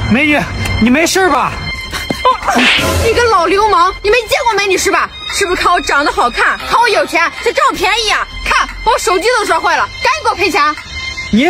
美女，你没事吧？ 你个老流氓，你没见过美女是吧？是不是看我长得好看，看我有钱，才占我便宜啊？看，把我手机都摔坏了，赶紧给我赔钱！ 你。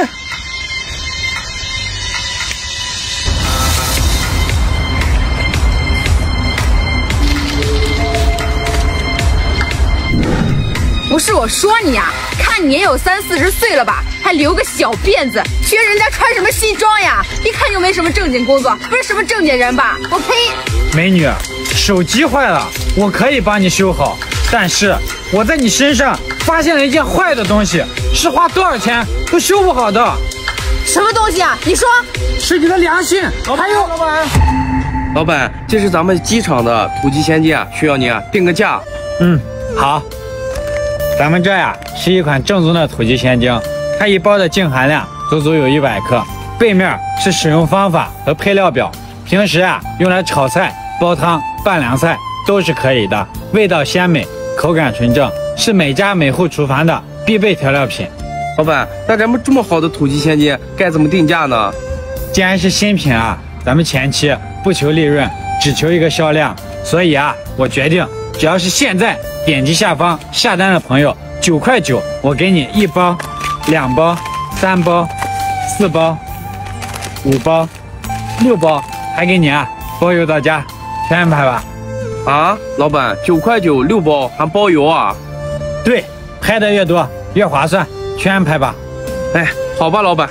不是我说你啊，看你也有30、40岁了吧，还留个小辫子，学人家穿什么西装呀？一看就没什么正经工作，不是什么正经人吧？我呸！ 美女，手机坏了，我可以帮你修好，但是我在你身上发现了一件坏的东西，是花多少钱都修不好的。 什么东西啊？你说？ 是你的良心。还有， 老板，这是咱们机场的土鸡仙剑，需要你定个价。 好。咱们这呀是一款正宗的土鸡仙精，它一包的净含量足足有100克，背面是使用方法和配料表，平时啊用来炒菜、煲汤、拌凉菜都是可以的，味道鲜美，口感纯正，是每家每户厨房的必备调料品。 老板，那咱们这么好的土鸡仙精该怎么定价呢？ 既然是新品啊，咱们前期不求利润，只求一个销量，所以啊，我决定只要是现在点击下方下单的朋友，9块9，我给你1包、2包、3包、4包、5包、6包，还给你包邮到家，全安排吧。 啊，老板，9块9 6包还包邮啊？ 对，拍的越多越划算，全安排吧。 哎，好吧，老板。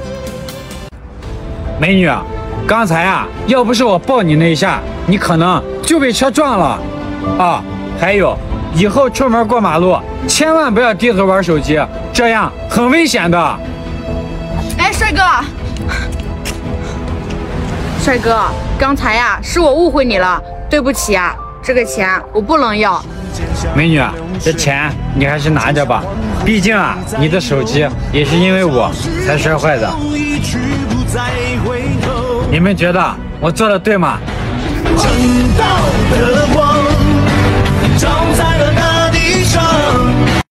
美女，刚才要不是我抱你那一下，你可能就被车撞了啊。还有，以后出门过马路千万不要低头玩手机，这样很危险的。 哎，帅哥，帅哥，刚才是我误会你了，对不起啊，这个钱我不能要。 美女，这钱你还是拿着吧，毕竟你的手机也是因为我才摔坏的。你们觉得我做的对吗？ 正道的光照在了